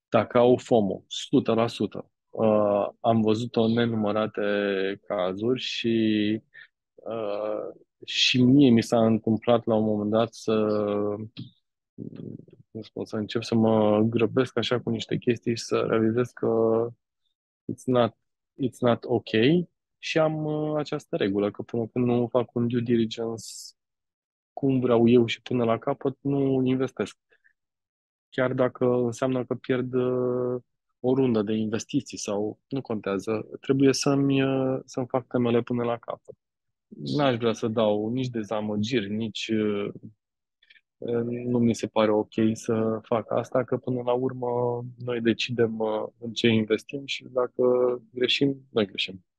Dacă au FOMO, 100%. Am văzut-o în nenumărate cazuri și mie mi s-a întâmplat la un moment dat cum spun, să încep să mă grăbesc așa cu niște chestii și să realizez că it's not, it's not ok și am această regulă că până când nu fac un due diligence cum vreau eu și până la capăt, nu investesc. Chiar dacă înseamnă că pierd o rundă de investiții sau nu contează, trebuie să-mi fac temele până la capăt. N-aș vrea să dau nici dezamăgiri, nici nu mi se pare ok să fac asta, că până la urmă noi decidem în ce investim și dacă greșim, noi greșim.